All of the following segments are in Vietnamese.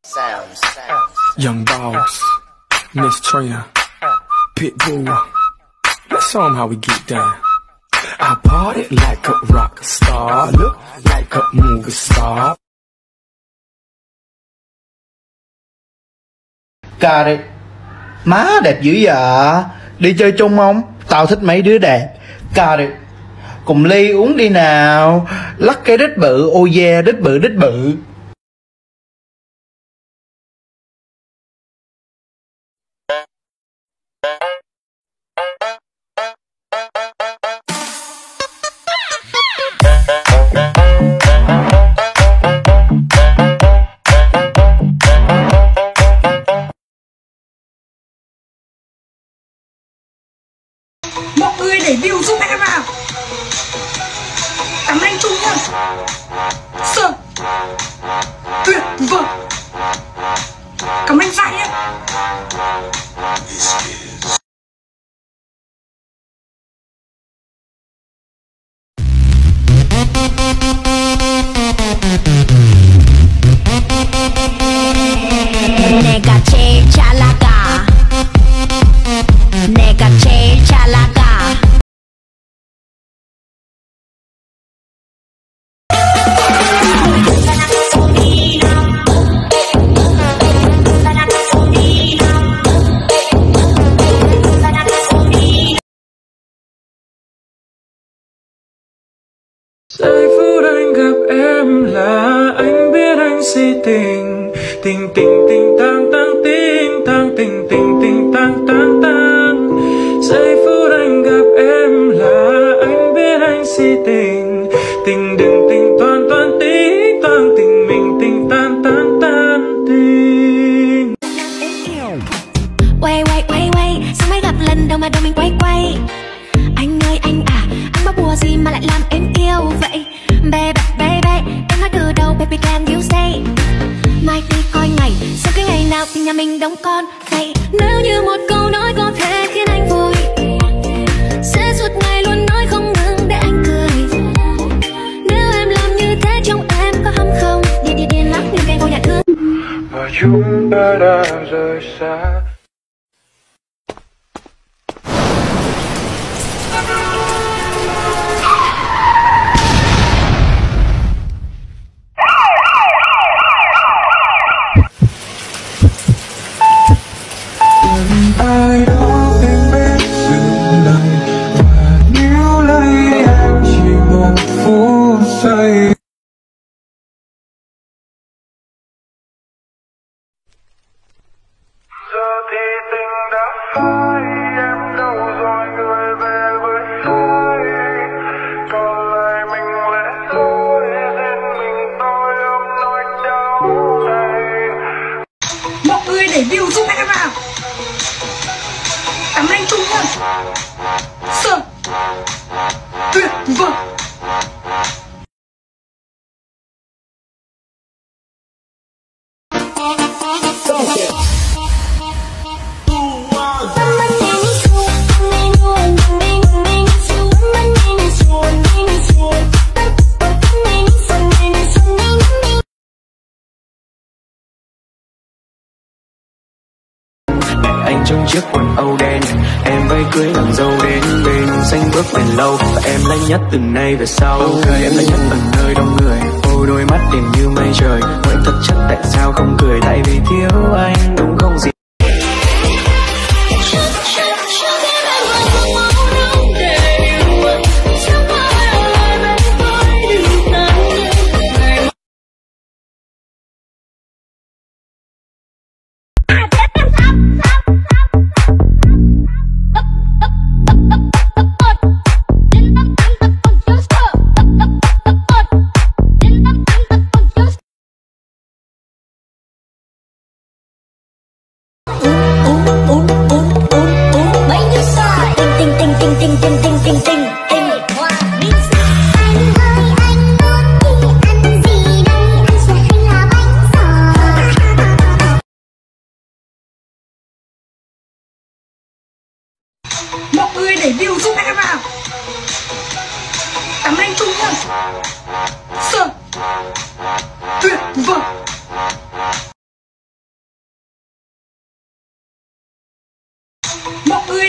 Young Boss, Miss Trina, Pitbull. Let's show 'em how we get down. I party like a rock star, look like a movie star. Cà đi. Má đẹp dữ vậy. Đi chơi chung không? Tao thích mấy đứa đẹp. Cà đi. Cùng Ly uống đi nào. Lắc cái đít bự. Oh yeah, đít bự đít bự. Mọi người để view giúp em vào. Cảm ơn anh Trung nhá. Sợ tuyệt vời. Cảm ơn anh Giang nhá. 내가 제일 잘 나가. 내가 제일 잘 나가. Giây phút anh gặp em là anh biết anh si tình. Tình tình tình tang tang tình tang tình tình tình tang tang tang. Giây phút anh gặp em là anh biết anh si tình. Tình đừng tình toan toan tình toan tình mình tình tan tan tan tình. Quay quay quay quay, sao mới gặp lần đầu mà đầu mình quay quay. Anh ơi anh à, anh bắt bùa gì mà lại làm em yêu vậy. Baby baby, em nói từ đầu baby can you say. Mai đi coi ngày, sau cái ngày nào thì nhà mình đóng con vậy. Nếu như một câu nói có thể khiến anh vui, sẽ suốt ngày luôn nói không ngừng để anh cười. Nếu em làm như thế trong em có hâm không? Điên lắm như cây vô nhà thương. Và chúng ta đã rời xa. Ai đó em biết dừng lại và níu lấy em chỉ một phút giây. Giờ thì tình đã phai, em đâu rồi người về với ai? Còn lại mình lẽ loi riêng mình tôi ôm nỗi đau này. Mọi người để view giúp em vào. Cảm ơn anh Trung nhá. Sợ tuyệt vời. Anh trong chiếc quần âu đen, em váy cưới làm dâu đến bên xanh bước bền lâu và em lấy nhất từ nay về sau. Em lấy nhất ở nơi đông người, ô đôi mắt đêm như mây trời. Hỏi thật chất tại sao không cười, tại vì thiếu anh đúng không gì. Mọi người để view giúp em vào. Cảm ơn anh Trung nhá. Sợ tuyệt vời.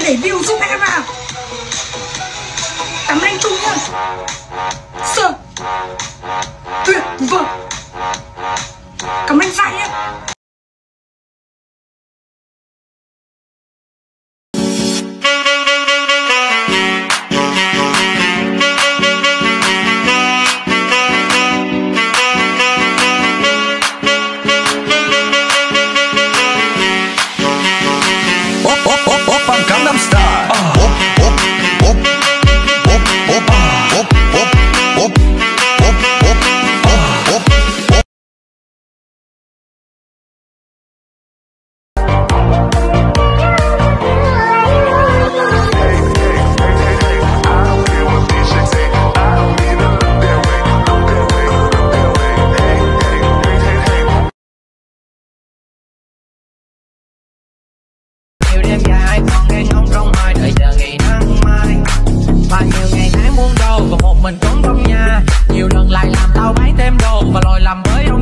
để view giúp em à. Cảm ơn anh Trung nhá. Sơ tuyệt vời. Cảm ơn anh Phải nhé. Gangnam Style. Nhiều đêm dài còn ngang ngóng trong mai đợi chờ ngày nắng mai, và nhiều ngày tháng buông đô và một mình trốn trong nhà. Nhiều lần lại làm tao bán thêm đồ và lòi làm với ông.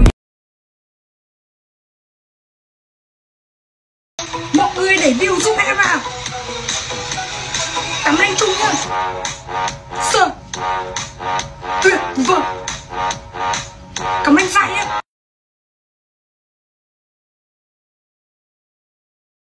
Mọi người để view giúp em à. Cảm ơn anh Trung nhá. Sơ tuyệt vời. Cảm ơn anh Phải nhé.